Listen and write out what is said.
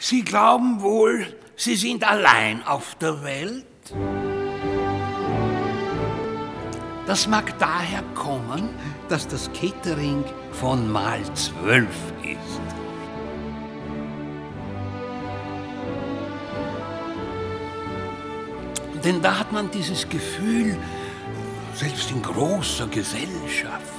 Sie glauben wohl, Sie sind allein auf der Welt? Das mag daher kommen, dass das Catering von mal 12 ist. Denn da hat man dieses Gefühl, selbst in großer Gesellschaft,